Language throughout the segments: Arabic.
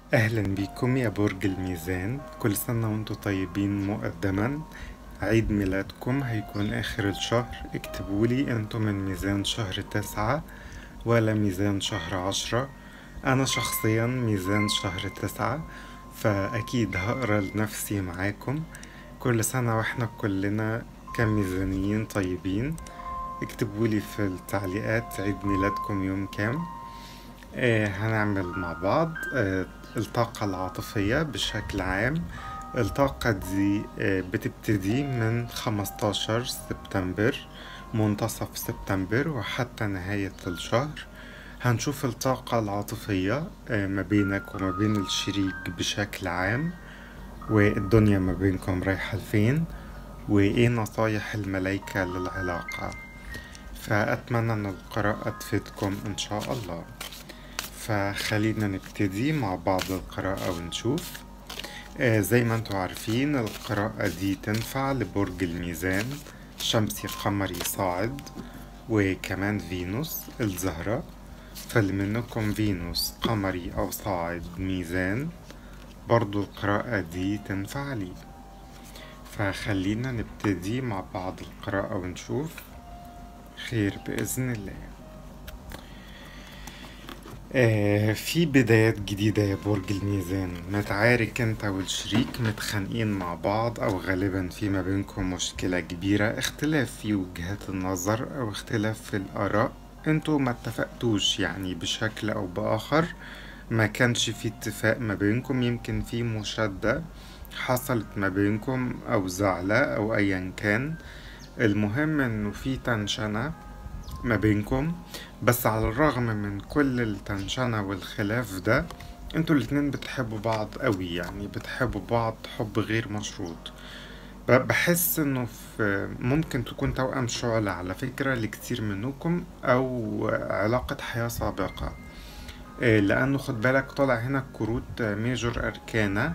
أهلا بيكم يا برج الميزان، كل سنة وانتم طيبين مقدما. عيد ميلادكم هيكون آخر الشهر. اكتبولي انتم من ميزان شهر 9 ولا ميزان شهر 10. أنا شخصيا ميزان شهر 9، فأكيد هقرا لنفسي معاكم. كل سنة واحنا كلنا كميزانيين طيبين. اكتبولي في التعليقات عيد ميلادكم يوم كام. هنعمل مع بعض الطاقة العاطفية بشكل عام. الطاقة دي بتبتدي من 15 سبتمبر، منتصف سبتمبر وحتى نهاية الشهر. هنشوف الطاقة العاطفية ما بينك وما بين الشريك بشكل عام، والدنيا ما بينكم رايحة لفين، وإيه نصايح الملايكة للعلاقة. فأتمنى أن القراءة تفيدكم إن شاء الله. فخلينا نبتدي مع بعض القراءة ونشوف. زي ما انتوا عارفين القراءة دي تنفع لبرج الميزان، شمسي قمري صاعد، وكمان فينوس الزهرة. فاللي منكم فينوس قمري أو صاعد ميزان برضو القراءة دي تنفع لي. فخلينا نبتدي مع بعض القراءة ونشوف خير بإذن الله. في بدايات جديدة يا برج الميزان. متعارك انت والشريك متخانقين مع بعض، او غالبا في ما بينكم مشكلة كبيرة، اختلاف في وجهات النظر او اختلاف في الآراء. انتوا ما اتفقتوش يعني بشكل او بآخر، ما كانش في اتفاق ما بينكم، يمكن في مشادة حصلت ما بينكم او زعلة او ايا كان. المهم انه في تنشنة ما بينكم، بس على الرغم من كل التنشنة والخلاف ده انتوا الاتنين بتحبوا بعض قوي، يعني بتحبوا بعض حب غير مشروط. بحس انه في ممكن تكون توأم شعلة على فكرة لكتير منكم، او علاقة حياة سابقة. لانه خد بالك طالع هنا كروت ميجور اركانا،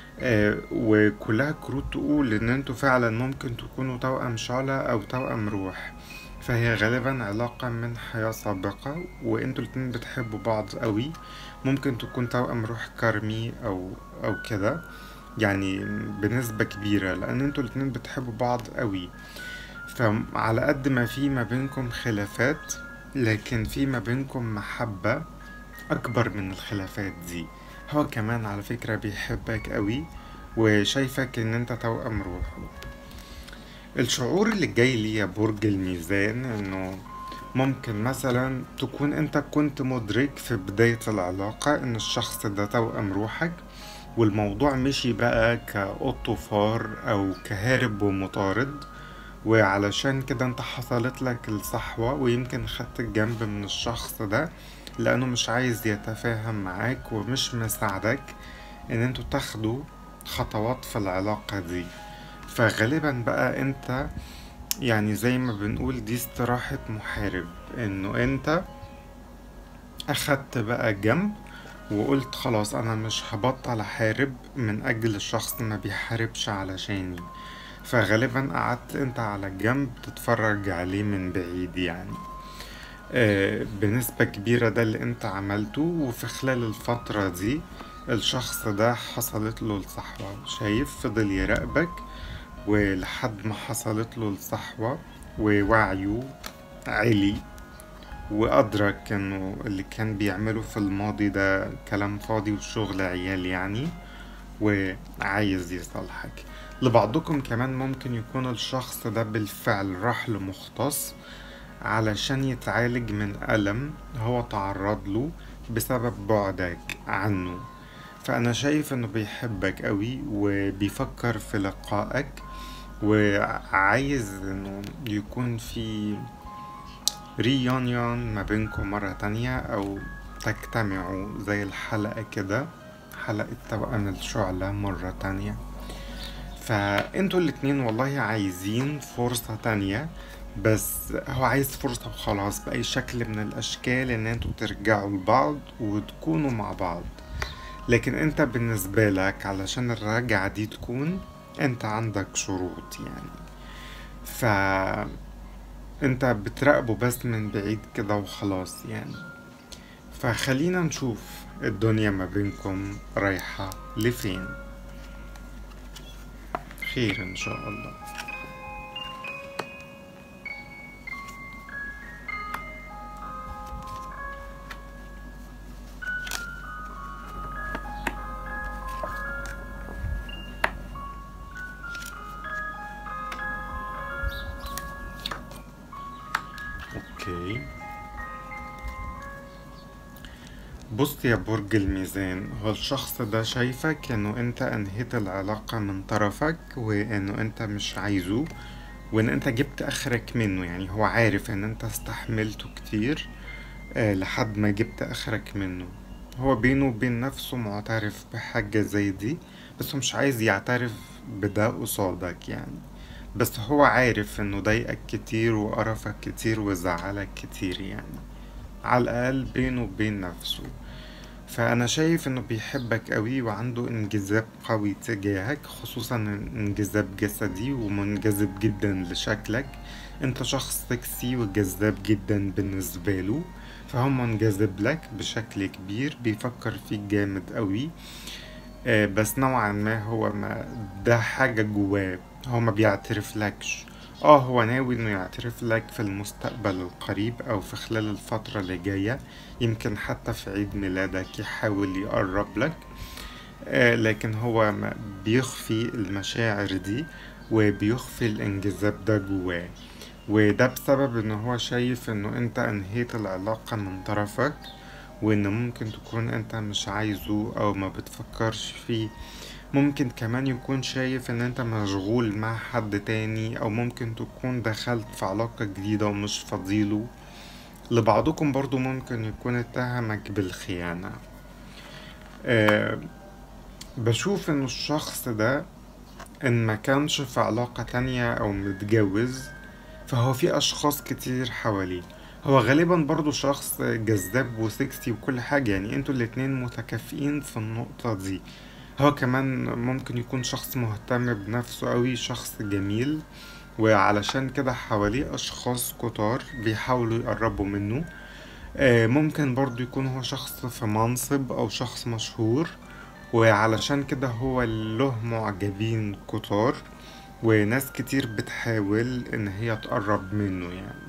وكلها كروت تقول ان انتوا فعلا ممكن تكونوا توأم شعلة او توأم روح. فهي غالبا علاقة من حياة سابقة، وانتوا الاتنين بتحبوا بعض قوي. ممكن تكون توأم روح كارمي او كده، يعني بنسبة كبيرة، لان انتوا الاتنين بتحبوا بعض قوي. فعلى قد ما في ما بينكم خلافات، لكن في ما بينكم محبة اكبر من الخلافات دي. هو كمان على فكرة بيحبك قوي وشايفك ان انت توأم روحه. الشعور اللي جاي لي يا برج الميزان انه ممكن مثلا تكون انت كنت مدرك في بداية العلاقة ان الشخص ده توأم روحك، والموضوع مشي بقى كقط وفار او كهارب ومطارد، وعلشان كده انت حصلت لك الصحوة ويمكن خدت الجنب من الشخص ده لانه مش عايز يتفاهم معاك ومش مساعدك ان انتوا تاخدوا خطوات في العلاقة دي. فغالبا بقى انت يعني زي ما بنقول دي استراحة محارب، انه انت اخدت بقى جنب وقلت خلاص انا مش هبطل احارب من اجل الشخص ما بيحاربش علشاني. فغالبا قعدت انت على الجنب تتفرج عليه من بعيد يعني. بنسبة كبيرة ده اللي انت عملته، وفي خلال الفترة دي الشخص ده حصلت له الصحوة، شايف فضل يراقبك ولحد ما حصلت له الصحوة ووعيه عالي، وأدرك إنه اللي كان بيعمله في الماضي ده كلام فاضي وشغل عيال يعني، وعايز يصالحك. لبعضكم كمان ممكن يكون الشخص ده بالفعل راح لمختص علشان يتعالج من ألم هو تعرض له بسبب بعدك عنه. فأنا شايف إنه بيحبك قوي وبيفكر في لقائك، وعايز إنه يكون في ريونيون ما بينكم مرة تانية، أو تجتمعوا زي الحلقة كده، حلقة توأم الشعلة مرة تانية. فانتوا الاتنين والله عايزين فرصة تانية، بس هو عايز فرصة وخلاص بأي شكل من الأشكال إن انتوا ترجعوا لبعض وتكونوا مع بعض. لكن انت بالنسبة لك علشان الرجعة دي تكون، انت عندك شروط يعني. انت بتراقبه بس من بعيد كده وخلاص يعني. فخلينا نشوف الدنيا ما بينكم رايحة لفين؟ خير ان شاء الله. اوكي، بص يا برج الميزان، هو الشخص ده شايفك انه انت انهيت العلاقة من طرفك، وانه انت مش عايزه، وان انت جبت اخرك منه. يعني هو عارف ان انت استحملته كتير لحد ما جبت اخرك منه. هو بينه وبين نفسه معترف بحاجة زي دي، بس هو مش عايز يعترف بده قصادك يعني. بس هو عارف انه ضايقك كتير وقرفك كتير وزعلك كتير يعني، على الاقل بينه وبين نفسه. فانا شايف انه بيحبك قوي وعنده انجذاب قوي تجاهك، خصوصا انجذاب جسدي، ومنجذب جدا لشكلك. انت شخص سكسي وجذاب جدا بالنسبة له، فهو منجذب لك بشكل كبير، بيفكر فيك جامد قوي. بس نوعا ما هو ما ده حاجة جواه، هو ما بيعترف لكش. هو ناوي انه يعترف لك في المستقبل القريب او في خلال الفترة اللي جاية، يمكن حتى في عيد ميلادك يحاول يقرب لك. لكن هو بيخفي المشاعر دي وبيخفي الانجذاب ده جواه، وده بسبب ان هو شايف انه انت انهيت العلاقة من طرفك، وان ممكن تكون انت مش عايزه او ما بتفكرش فيه. ممكن كمان يكون شايف ان انت مشغول مع حد تاني، او ممكن تكون دخلت في علاقة جديدة ومش فضيله. لبعضكم برضو ممكن يكون اتهمك بالخيانة. أه بشوف ان الشخص ده ان ما كانش في علاقة تانية او متجوز، فهو في اشخاص كتير حواليه. هو غالبا برضو شخص جذاب وسكسي وكل حاجة، يعني انتوا الاتنين متكافئين في النقطة دي. هو كمان ممكن يكون شخص مهتم بنفسه قوي، شخص جميل، وعلشان كده حواليه اشخاص كتار بيحاولوا يقربوا منه. ممكن برضو يكون هو شخص في منصب او شخص مشهور، وعلشان كده هو له معجبين كتار، وناس كتير بتحاول ان هي تقرب منه يعني.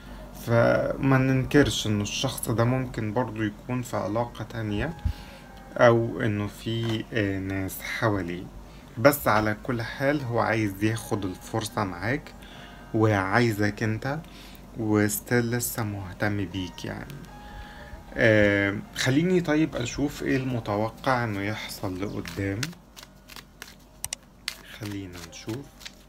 فما ننكرش ان الشخص ده ممكن برضو يكون في علاقة تانية، او انه في ناس حواليه. بس على كل حال هو عايز ياخد الفرصة معاك وعايزك انت، وستيل لسه مهتم بيك يعني. خليني طيب اشوف ايه المتوقع انه يحصل لقدام. خلينا نشوف.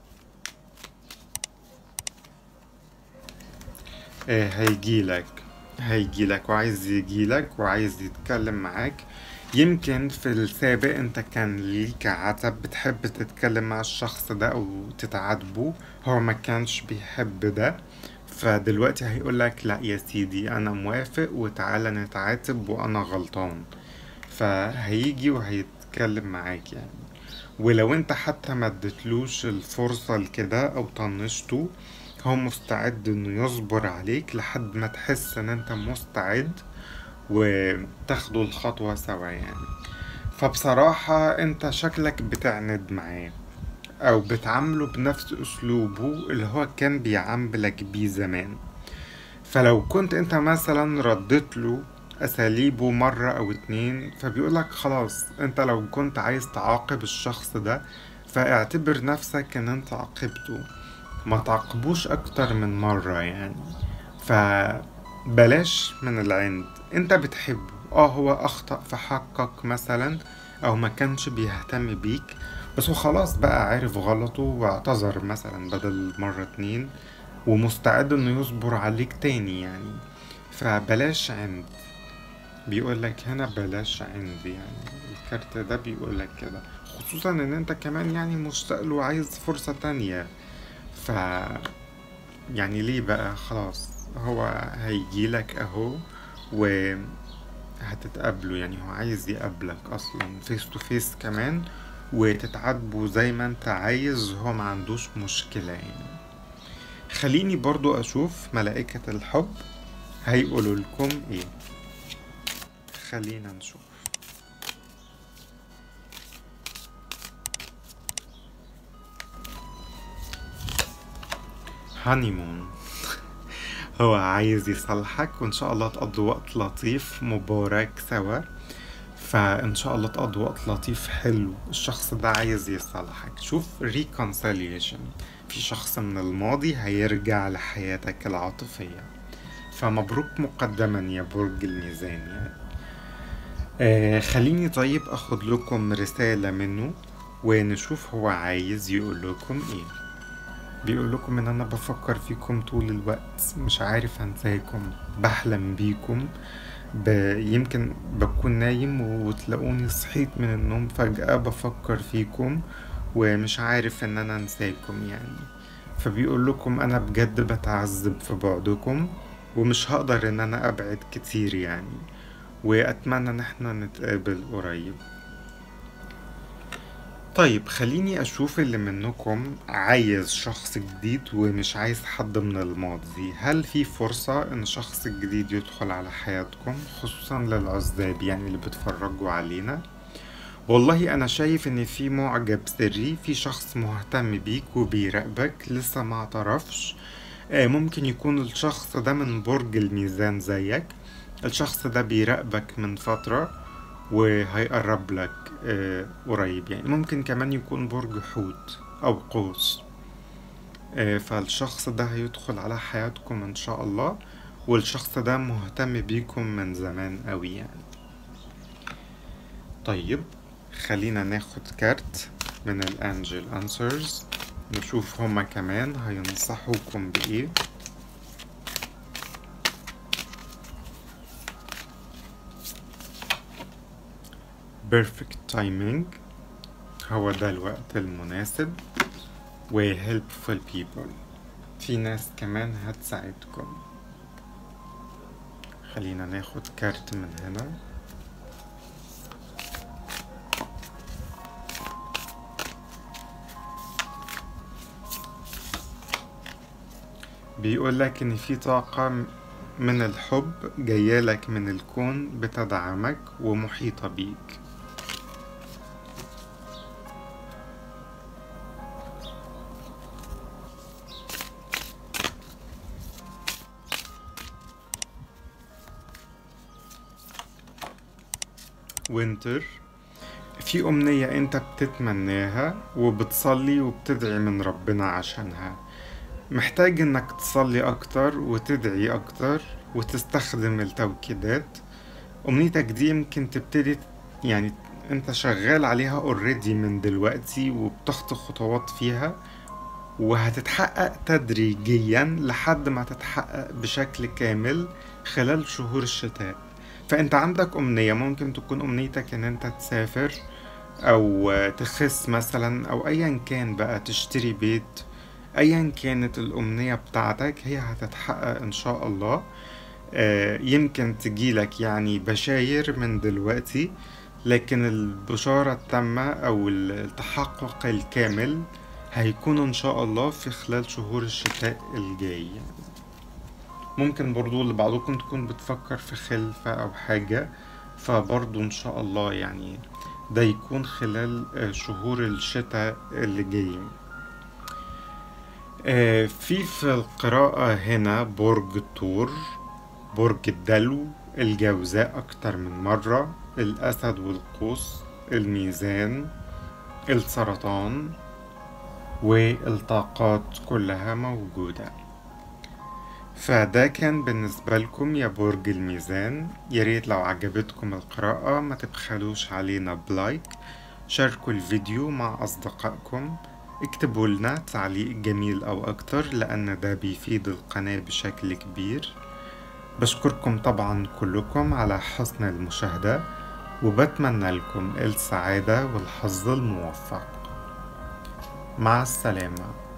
هيجيلك وعايز يجيلك وعايز يتكلم معاك. يمكن في السابق انت كان ليك عتب، بتحب تتكلم مع الشخص ده او تتعاتبه، هو ما كانش بيحب ده. فدلوقتي هيقولك لا يا سيدي انا موافق وتعالى نتعاتب وانا غلطان. فهيجي وهيتكلم معاك يعني. ولو انت حتى ما اديتلوش الفرصة لكده او طنشته، هو مستعد انه يصبر عليك لحد ما تحس ان انت مستعد وتاخدوا الخطوة سوا يعني. فبصراحة انت شكلك بتعند معاه، او بتعامله بنفس اسلوبه اللي هو كان بيعاملك بيه زمان. فلو كنت انت مثلا ردت له اساليبه مرة او اتنين، فبيقولك خلاص انت لو كنت عايز تعاقب الشخص ده فاعتبر نفسك ان انت عاقبته، ما تعاقبوش اكتر من مرة يعني. فبلاش من العند، انت بتحبه، هو اخطأ في حقك مثلا، او ما كانش بيهتم بيك، بس هو خلاص بقى عارف غلطه واعتذر مثلا بدل مرة اتنين، ومستعد انه يصبر عليك تاني يعني. فبلاش عند، بيقولك هنا بلاش عند يعني. الكارت ده بيقولك كده، خصوصا ان انت كمان يعني مشتاق له وعايز فرصة تانية. ف يعني ليه بقى؟ خلاص هو هيجيلك اهو وهتتقابلوا، يعني هو عايز يقابلك اصلا فيس تو فيس كمان، وتتعاتبوا زي ما انت عايز، هو ما عندوش مشكلة يعني. خليني برضو اشوف ملائكة الحب هيقولوا لكم ايه. خلينا نشوف. هانيمون. هو عايز يصالحك، وإن شاء الله تقضوا وقت لطيف مبارك سوا. فإن شاء الله تقضوا وقت لطيف حلو. الشخص ده عايز يصالحك. شوف reconciliation، في شخص من الماضي هيرجع لحياتك العاطفية. فمبروك مقدما يا برج الميزان يعني. خليني طيب أخد لكم رسالة منه ونشوف هو عايز يقول لكم إيه. بيقول لكم إن أنا بفكر فيكم طول الوقت، مش عارف أنساكم، بحلم بيكم. يمكن بكون نايم وتلاقوني صحيت من النوم فجأة بفكر فيكم ومش عارف ان انا انساكم يعني. فبيقول لكم انا بجد بتعذب في بعدكم، ومش هقدر ان انا ابعد كتير يعني، واتمنى ان احنا نتقابل قريب. طيب خليني اشوف اللي منكم عايز شخص جديد ومش عايز حد من الماضي. هل في فرصة ان شخص جديد يدخل على حياتكم، خصوصا للعزاب يعني اللي بتفرجوا علينا؟ والله انا شايف ان في معجب سري، في شخص مهتم بيك وبيراقبك لسه ما اعترفش. ممكن يكون الشخص ده من برج الميزان زيك. الشخص ده بيراقبك من فترة وهيقرب لك قريب يعني. ممكن كمان يكون برج حوت او قوس. فالشخص ده هيدخل على حياتكم ان شاء الله، والشخص ده مهتم بيكم من زمان قوي يعني. طيب خلينا ناخد كارت من الانجل انسرز، نشوف هما كمان هينصحوكم بايه. perfect timing، هو ده الوقت المناسب. و helpful people، في ناس كمان هتساعدكم. خلينا ناخد كارت من هنا. بيقولك ان في طاقة من الحب جايالك من الكون بتدعمك ومحيطة بيك. وينتر، في أمنية انت بتتمناها وبتصلي وبتدعي من ربنا عشانها. محتاج انك تصلي اكتر وتدعي اكتر وتستخدم التوكيدات. امنيتك دي يمكن تبتدي يعني انت شغال عليها اوريدي من دلوقتي وبتخطو خطوات فيها، وهتتحقق تدريجيا لحد ما تتحقق بشكل كامل خلال شهور الشتاء. فانت عندك امنية، ممكن تكون امنيتك ان انت تسافر او تخس مثلا، او ايا كان بقى تشتري بيت. ايا كانت الامنية بتاعتك هي هتتحقق ان شاء الله. يمكن تجيلك يعني بشاير من دلوقتي، لكن البشارة التامة او التحقق الكامل هيكون ان شاء الله في خلال شهور الشتاء الجاي. ممكن برضو لبعضكم تكون بتفكر في خلفة او حاجة، فبرضو ان شاء الله يعني ده يكون خلال شهور الشتاء اللي جاي. في القراءة هنا برج الثور، برج الدلو، الجوزاء أكتر من مرة، الأسد والقوس، الميزان، السرطان، والطاقات كلها موجودة. فده كان بالنسبة لكم يا برج الميزان. ياريت لو عجبتكم القراءة ما تبخلوش علينا بلايك، شاركوا الفيديو مع أصدقائكم، اكتبوا لنا تعليق جميل أو أكتر لأن ده بيفيد القناة بشكل كبير. بشكركم طبعا كلكم على حسن المشاهدة، وبتمنى لكم السعادة والحظ الموفق. مع السلامة.